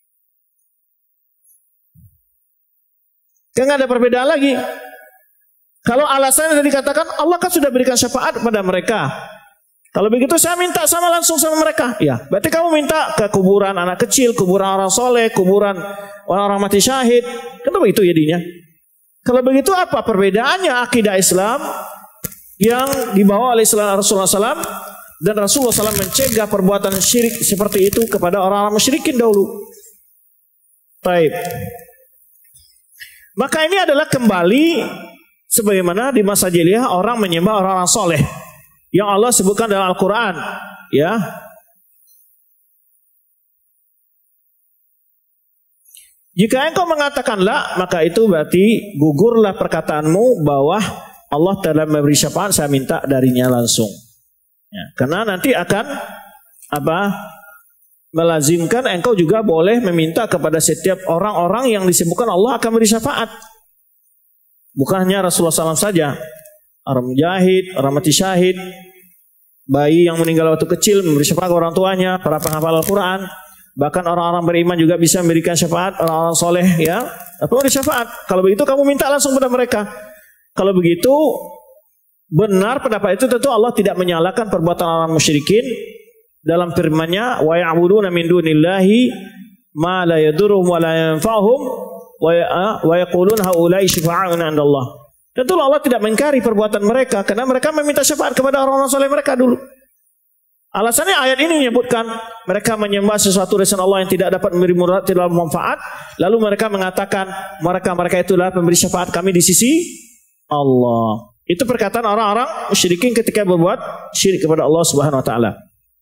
Kan ada perbedaan lagi. Kalau alasannya tadi dikatakan Allah kan sudah berikan syafaat kepada mereka. Kalau begitu saya minta sama langsung sama mereka. Ya, berarti kamu minta ke kuburan anak kecil, kuburan orang soleh, kuburan orang-orang mati syahid. Kenapa begitu jadinya? Kalau begitu apa perbedaannya akidah Islam yang dibawa oleh Rasulullah shallallahu alaihi wasallam dan Rasulullah shallallahu alaihi wasallam mencegah perbuatan syirik seperti itu kepada orang-orang musyrikin dahulu. Baik. Maka ini adalah kembali sebagaimana di masa jahiliyah orang menyembah orang-orang soleh yang Allah sebutkan dalam Al-Quran, ya. Jika engkau mengatakan la, maka itu berarti gugurlah perkataanmu bahwa Allah telah memberi syafaat, saya minta darinya langsung. Ya, karena nanti akan apa? Melazimkan engkau juga boleh meminta kepada setiap orang-orang yang disebutkan Allah akan memberi syafaat. Bukan hanya Rasulullah shallallahu alaihi wasallam saja. Orang mujahid, orang mati syahid, bayi yang meninggal waktu kecil memberi syafaat ke orang tuanya, para penghafal Al-Quran, bahkan orang-orang beriman juga bisa memberikan syafaat, orang-orang soleh, ya, atau memberi syafaat. Kalau begitu kamu minta langsung kepada mereka. Kalau begitu benar pendapat itu, tentu Allah tidak menyalahkan perbuatan orang musyrikin dalam firman-Nya, wa ya'buduna min dunillahi ma la yadurruhum wa la yanfa'uhum wa yaquluna haula'i syafa'una 'inda Allah. Tentu Allah tidak mengingkari perbuatan mereka karena mereka meminta syafaat kepada orang-orang soleh mereka dulu. Alasannya ayat ini menyebutkan mereka menyembah sesuatu dari Allah yang tidak dapat memberi mudarat, tidak manfaat. Lalu mereka mengatakan mereka-mereka itulah pemberi syafaat kami di sisi Allah. Itu perkataan orang-orang musyrikin ketika berbuat syirik kepada Allah Subhanahu wa taala.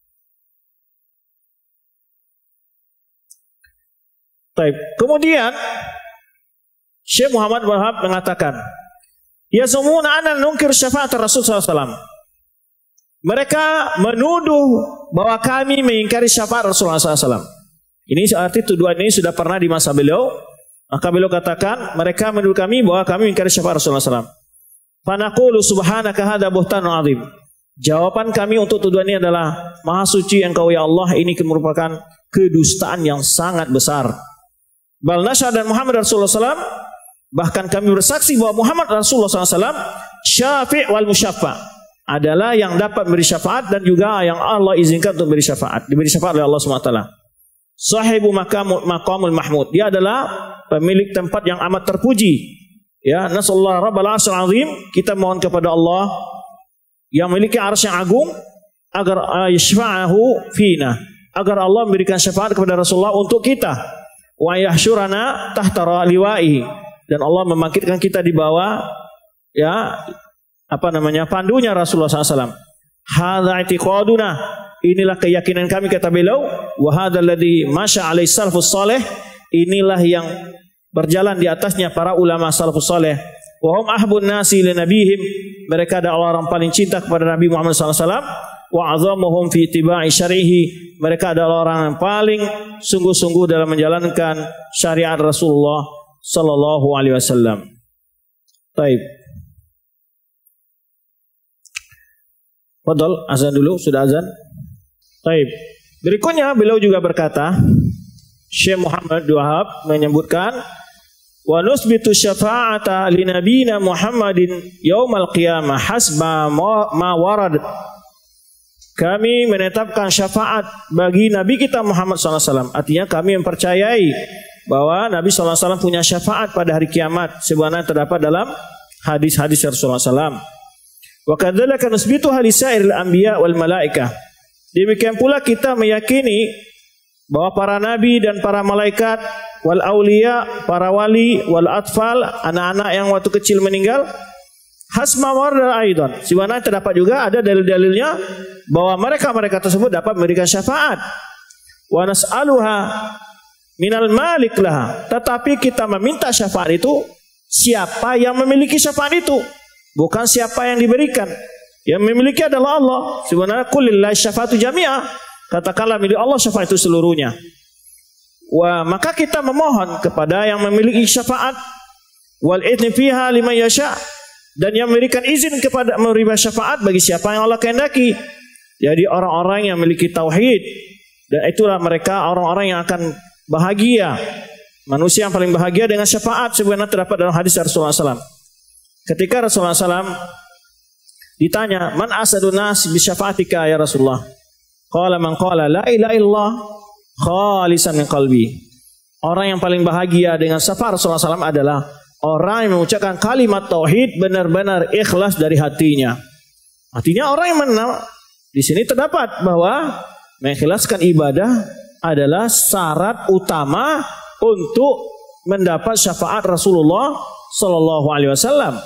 Baik. Kemudian Syekh Muhammad Wahab mengatakan, yazumuna anna nunkir syafaat Rasul sallallahu alaihi wasallam. Mereka menuduh bahwa kami mengingkari syafaat Rasulullah sallallahu alaihi wasallam. Ini arti tuduhan ini sudah pernah di masa beliau. Maka beliau katakan mereka menuduh kami bahwa kami mengingkari syafaat Rasulullah sallallahu alaihi wasallam. Fanaqulu subhanaka hadza buhtanun azim. Jawaban kami untuk tuduhan ini adalah maha suci engkau ya Allah, ini merupakan kedustaan yang sangat besar. Bal nasyhadu dan Muhammad Rasulullah sallallahu alaihi wasallam, bahkan kami bersaksi bahwa Muhammad Rasulullah sallallahu alaihi wasallam syafi' wal musyaffa, adalah yang dapat memberi syafaat dan juga yang Allah izinkan untuk memberi syafaat, diberi syafaat oleh Allah subhanahu wa taala. Sahibu maqamul mahmud, dia adalah pemilik tempat yang amat terpuji, Ya, nasallahu rabbal arsyil azim, kita mohon kepada Allah yang memiliki arsy yang agung agar yashfa'ahu fina, agar Allah memberikan syafaat kepada Rasulullah untuk kita. Wa yahsyurana tahta liwa'i, dan Allah membangkitkan kita di bawah ya apa namanya pandunya Rasulullah sallallahu alaihi wasallam. Hadza i'tiqaduna, inilah keyakinan kami kata beliau. Wa hadzal ladzi masya alaihi salafus saleh, inilah yang berjalan di atasnya para ulama salafus saleh. Wa hum ahbun nasi li nabihim, mereka adalah orang paling cinta kepada Nabi Muhammad sallallahu alaihi wasallam. Wa azamuhum fi ittiba'i syar'ihi, mereka adalah orang yang paling sungguh-sungguh dalam menjalankan syariat Rasulullah sallallahu alaihi wasallam. Baik. Fadhal, azan dulu, sudah azan. Baik. Berikutnya beliau juga berkata, Syekh Muhammad Wahab menyebutkan, wa nusbitu syafa'ata li nabiyina Muhammadin yaumal qiyamah hasba ma warad. Kami menetapkan syafaat bagi Nabi kita Muhammad sallallahu alaihi wasallam. Artinya kami mempercayai bahwa Nabi sallallahu alaihi wasallam punya syafaat pada hari kiamat, sebagaimana terdapat dalam hadis-hadis Rasulullah sallallahu alaihi wasallam. Wa kadzalika nusbitu halisairil anbiya wal malaikah. Demikian pula kita meyakini bahwa para nabi dan para malaikat, wal aulia, para wali, wal atfal, anak-anak yang waktu kecil meninggal, hasma warda aidan, sebagaimana terdapat juga ada dalil-dalilnya bahwa mereka-mereka tersebut dapat memberikan syafaat. Wa nas'aluha minal malik laha, tetapi kita meminta syafaat itu siapa yang memiliki syafaat itu, bukan siapa yang diberikan. Yang memiliki adalah Allah. Sebenarnya kulillahi syafaatu jami'ah, katakanlah milik Allah syafaat itu seluruhnya. Wa maka kita memohon kepada yang memiliki syafaat, wal idzni fiha liman yasha, dan yang memberikan izin kepada menerima syafaat bagi siapa yang Allah kehendaki. Jadi orang-orang yang memiliki tauhid, dan itulah mereka orang-orang yang akan bahagia, manusia yang paling bahagia dengan syafaat, sebagaimana terdapat dalam hadis Rasulullah sallallahu alaihi wasallam. Ketika Rasulullah sallallahu alaihi wasallam ditanya, man asadun nas bi syafaatika ya Rasulullah? Qala man qala la ilaha illallah khalisan min qalbi. Orang yang paling bahagia dengan syafaat Rasulullah sallallahu alaihi wasallam adalah orang yang mengucapkan kalimat tauhid benar-benar ikhlas dari hatinya. Artinya orang yang menang di sini terdapat bahwa mengikhlaskan ibadah adalah syarat utama untuk mendapat syafaat Rasulullah sallallahu alaihi wasallam.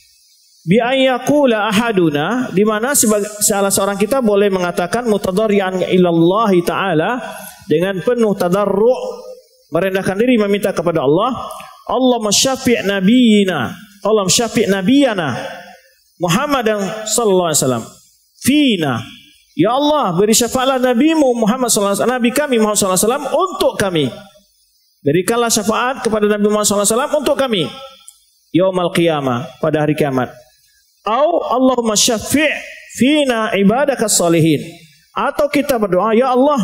Bi ayyakula ahaduna, di mana salah seorang kita boleh mengatakan mutadarrian ilallah taala dengan penuh tadarru', merendahkan diri meminta kepada Allah, Allah masyafi' nabiyina, Allah masyafi' nabiyana Muhammadan sallallahu alaihi wasallam fina. Ya Allah, beri syafaatlah nabimu Muhammad sallallahu alaihi wasallam, nabi kami Muhammad sallallahu alaihi wasallam untuk kami. Berikanlah syafaat kepada Nabi Muhammad sallallahu alaihi wasallam untuk kami yaumal qiyamah, pada hari kiamat. Au Allahumma syafi' fina ibadakas salihin, atau kita berdoa, ya Allah,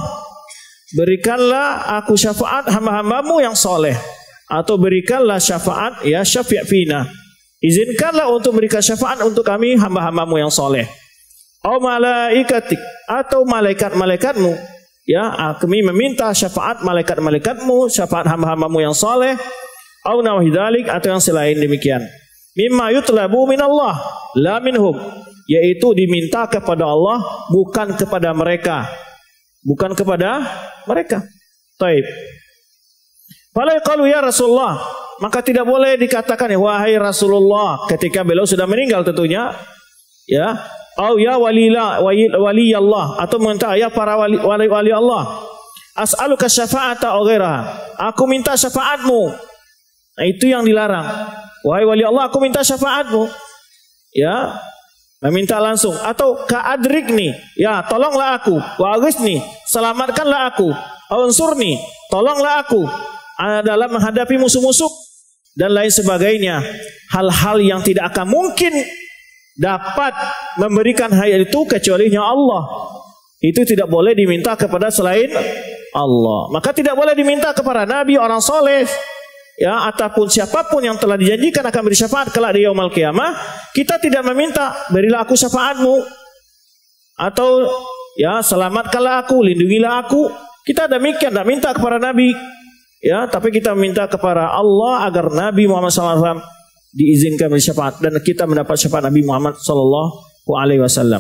berikanlah aku syafaat hamba-hambamu yang soleh, atau berikanlah syafaat ya syafi' fina, izinkanlah untuk berikan syafaat untuk kami hamba-hambamu yang soleh. Au malaikatik, atau malaikat-malaikatmu, ya kami meminta syafaat malaikat-malaikatmu, syafaat hamba-hambamu yang soleh. Au nawhidalik, atau yang selain demikian. Mimma yutlabu minallah la minhum, yaitu diminta kepada Allah, bukan kepada mereka, bukan kepada mereka. Taib. Fala qalu ya Rasulullah, maka tidak boleh dikatakan wahai Rasulullah ketika beliau sudah meninggal tentunya, ya. Au ya walila wali Allah, atau minta ya para wali wali, wali Allah. As'aluka syafa'ata au ghairaha, aku minta syafaatmu. Nah, itu yang dilarang. Wahai wali Allah, aku minta syafaatmu. Ya, meminta langsung. Atau ka'adrikni, ya tolonglah aku. Wa aghithni, selamatkanlah aku. Unsurni, tolonglah aku dalam menghadapi musuh-musuh dan lain sebagainya. Hal-hal yang tidak akan mungkin dapat memberikan hal itu kecuali Allah. Itu tidak boleh diminta kepada selain Allah. Maka tidak boleh diminta kepada nabi, orang soleh, ya, ataupun siapapun yang telah dijanjikan akan beri syafaat kelak di yaumul qiyamah. Kita tidak meminta berilah aku syafaatmu, atau ya selamatkanlah aku, lindungilah aku. Kita demikian, tidak minta kepada nabi, ya, tapi kita minta kepada Allah agar Nabi Muhammad shallallahu alaihi wasallam diizinkan bersyafaat dan kita mendapat syafaat Nabi Muhammad sallallahu alaihi wasallam.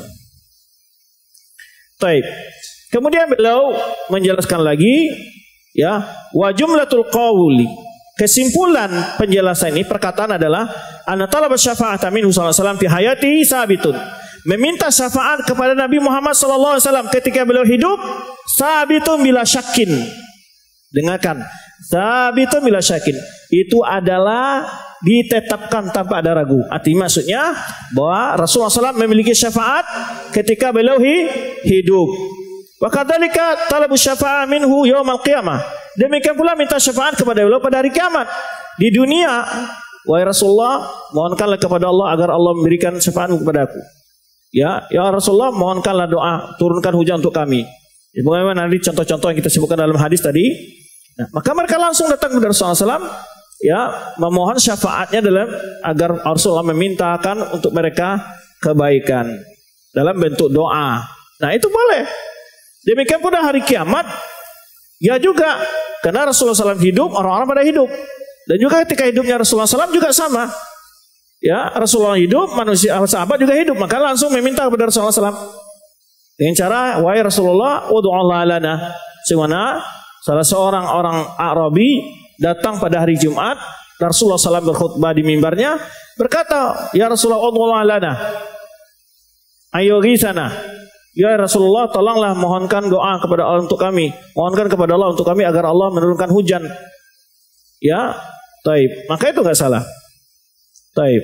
Baik. Kemudian beliau menjelaskan lagi, ya, wa jumlatul qawli. Kesimpulan penjelasan ini perkataan adalah anna talab syafa'ata minhu sallallahu alaihi wasallam fi hayatihi sabitun. Meminta syafaat kepada Nabi Muhammad sallallahu alaihi wasallam ketika beliau hidup sabitun bila syakin. Dengarkan, sabitun bila syakin. Itu adalah ditetapkan tanpa ada ragu. Artinya maksudnya bahwa Rasulullah sallallahu alaihi wasallam memiliki syafaat ketika beliau hidup. Wa kadzalika talabu syafa'ah minhu yaumal qiyamah. Demikian pula minta syafaat kepada beliau pada hari kiamat. Di dunia, wahai Rasulullah, mohonkanlah kepada Allah agar Allah memberikan syafaat kepada aku. Ya, ya Rasulullah, mohonkanlah doa, turunkan hujan untuk kami. Ya, bagaimana nanti contoh-contoh yang kita sebutkan dalam hadis tadi. Nah, maka mereka langsung datang kepada Rasulullah sallallahu alaihi wasallam, ya, memohon syafaatnya dalam agar Rasulullah memintakan untuk mereka kebaikan dalam bentuk doa. Nah, itu boleh. Demikian pula hari kiamat, ya juga, karena Rasulullah sallallahu alaihi wasallam hidup, orang-orang pada hidup. Dan juga ketika hidupnya Rasulullah sallallahu alaihi wasallam juga sama. Ya, Rasulullah hidup, manusia sahabat juga hidup, maka langsung meminta kepada Rasulullah sallallahu alaihi wasallam dengan cara, wahai Rasulullah, ud'u'allah lana. Semana salah seorang orang Arabi datang pada hari Jumat, Rasulullah sallallahu alaihi wasallam berkhutbah di mimbarnya, berkata, ya Rasulullah, ud'u'allah lana. Ayo gisana. Ya Rasulullah, tolonglah mohonkan doa kepada Allah untuk kami. Mohonkan kepada Allah untuk kami agar Allah menurunkan hujan. Ya, taib. Maka itu enggak salah. Taib.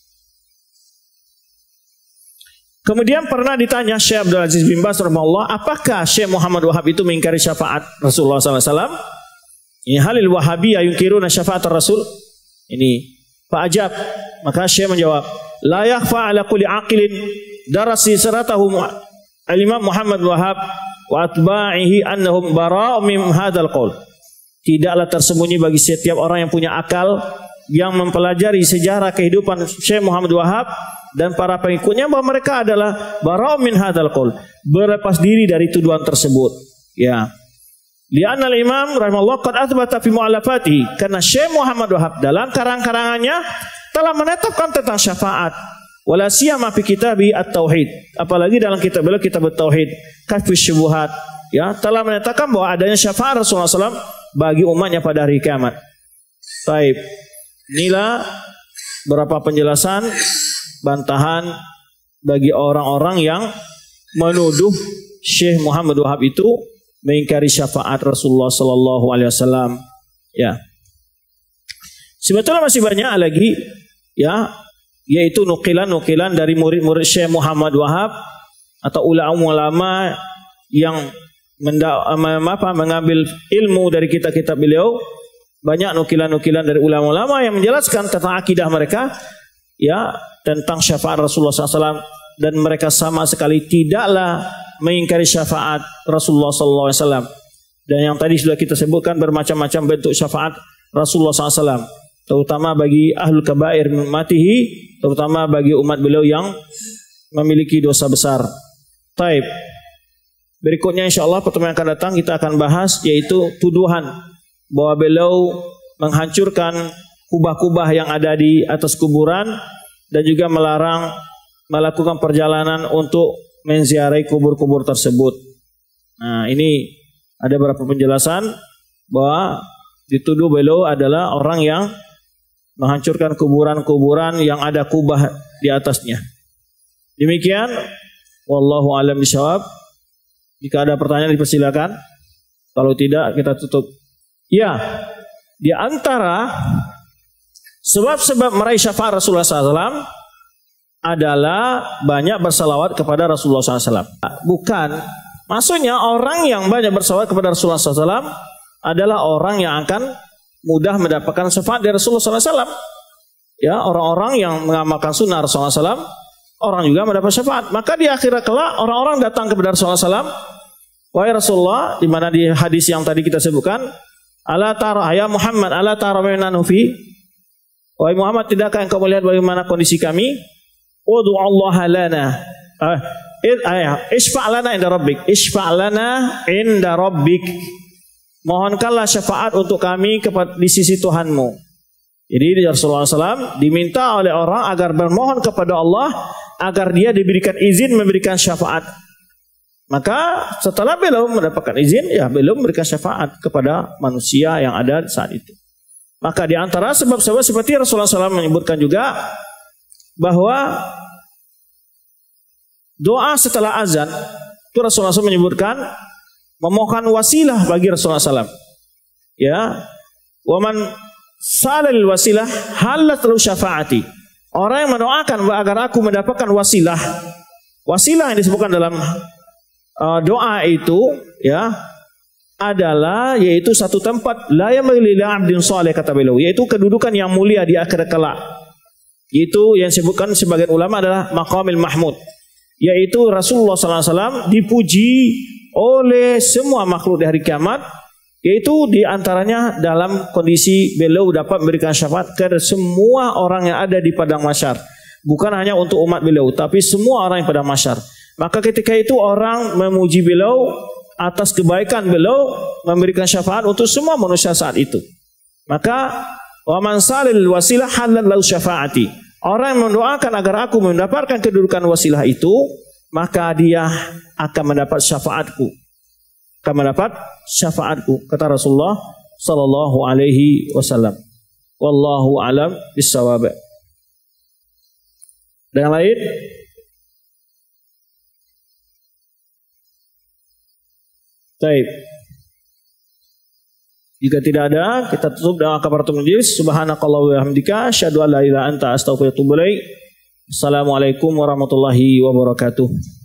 Kemudian pernah ditanya Syekh Abdul Aziz bin Baz rahimahullah, apakah Syekh Muhammad Wahab itu mengingkari syafaat Rasulullah sallallahu alaihi wasallam? Ini halil Wahabiyah yunkiruna syafaat Rasul. Ini Pak Ajab. Maka Syekh menjawab, la yakhfa ala kulli aqilin darasi saratahu al-Imam Muhammad Wahab wa atba'ihi annahum bara'u min hadzal qaul. Tidaklah tersembunyi bagi setiap orang yang punya akal yang mempelajari sejarah kehidupan Syekh Muhammad Wahab dan para pengikutnya bahwa mereka adalah bara'u min hadzal qaul, berlepas diri dari tuduhan tersebut. Ya. Li'anna al-Imam rahimahullah qad athbata fi mu'allafatihi, karena Syekh Muhammad Wahab dalam karang-karangannya telah menetapkan tentang syafaat. Wala siyama fi kitabi at-tauhid, apalagi dalam kitab beliau kitab at-tauhid, kashfus syubhat, ya, telah menetapkan bahwa adanya syafaat Rasulullah sallallahu alaihi wasallam bagi umatnya pada hari kiamat. Baik. Inilah beberapa penjelasan bantahan bagi orang-orang yang menuduh Syekh Muhammad Wahab itu mengingkari syafaat Rasulullah sallallahu alaihi wasallam. Ya. Sebetulnya masih banyak lagi, ya, yaitu nukilan-nukilan dari murid-murid Syekh Muhammad Wahab atau ulama-ulama yang menda- apa, mengambil ilmu dari kitab-kitab beliau. Banyak nukilan-nukilan dari ulama-ulama yang menjelaskan tentang akidah mereka, ya, tentang syafaat Rasulullah sallallahu alaihi wasallam, dan mereka sama sekali tidaklah mengingkari syafaat Rasulullah sallallahu alaihi wasallam. Dan yang tadi sudah kita sebutkan bermacam-macam bentuk syafaat Rasulullah sallallahu alaihi wasallam, terutama bagi ahlul kabair min ummatihi, terutama bagi umat beliau yang memiliki dosa besar. Taib. Berikutnya insyaallah pertemuan yang akan datang kita akan bahas yaitu tuduhan bahwa beliau menghancurkan kubah-kubah yang ada di atas kuburan dan juga melarang melakukan perjalanan untuk menziarahi kubur-kubur tersebut. Nah, ini ada beberapa penjelasan bahwa dituduh beliau adalah orang yang menghancurkan kuburan-kuburan yang ada kubah di atasnya. Demikian, wallahu a'lam bishawab. Jika ada pertanyaan dipersilakan. Kalau tidak kita tutup. Ya, di antara sebab-sebab meraih syafaat Rasulullah sallallahu alaihi wasallam adalah banyak bersalawat kepada Rasulullah sallallahu alaihi wasallam. Bukan, maksudnya orang yang banyak bersalawat kepada Rasulullah sallallahu alaihi wasallam adalah orang yang akan mudah mendapatkan syafaat dari Rasulullah sallallahu alaihi wasallam. Ya, orang-orang yang mengamalkan sunnah Rasulullah sallallahu alaihi wasallam, orang juga mendapat syafaat. Maka di akhirat kelak orang-orang datang kepada Rasulullah sallallahu alaihi wasallam, wahai Rasulullah, di mana di hadis yang tadi kita sebutkan, ala tara ya Muhammad, ala tara bagaimana nufi, wahai Muhammad, tidakkah engkau melihat bagaimana kondisi kami? Ud'u Allah lana, ah, isfa' lana inda rabbik, isfa' lana inda rabbik, mohonkanlah syafaat untuk kami di sisi Tuhanmu. Jadi Rasulullah shallallahu alaihi wasallam diminta oleh orang agar bermohon kepada Allah agar dia diberikan izin memberikan syafaat. Maka setelah beliau mendapatkan izin, ya beliau memberikan syafaat kepada manusia yang ada saat itu. Maka di antara sebab-sebab seperti Rasulullah shallallahu alaihi wasallam menyebutkan juga bahwa doa setelah azan itu Rasulullah shallallahu alaihi wasallam menyebutkan memohon wasilah bagi Rasulullah shallallahu alaihi wasallam. Ya, waman salil wasilah halat lahu syafaati. Orang yang mendoakan agar aku mendapatkan wasilah. Wasilah yang disebutkan dalam uh, doa itu ya adalah yaitu satu tempat la yamli li 'abdin shalih kata beliau, yaitu kedudukan yang mulia di akhirat kelak. Itu yang disebutkan sebagian ulama adalah maqamil mahmud, yaitu Rasulullah shallallahu alaihi wasallam dipuji oleh semua makhluk di hari kiamat, yaitu diantaranya dalam kondisi beliau dapat memberikan syafaat kepada semua orang yang ada di padang mahsyar, bukan hanya untuk umat beliau, tapi semua orang yang pada mahsyar. Maka ketika itu orang memuji beliau atas kebaikan beliau, memberikan syafaat untuk semua manusia saat itu. Maka wa man salil wasilah halal lahu syafaati. Orang yang mendoakan agar aku mendapatkan kedudukan wasilah itu, maka dia akan mendapat syafaatku. Akan mendapat syafaatku, kata Rasulullah sallallahu alaihi wasallam. Wallahu alam bissawab. Dan yang lain? Baik. Jika tidak ada, kita tutup dengan kafaratul majlis. Subhanakallah wa bihamdika asyhadu an la ilaha illa anta astaghfiruka wa atubu ilaik. Assalamualaikum warahmatullahi wabarakatuh.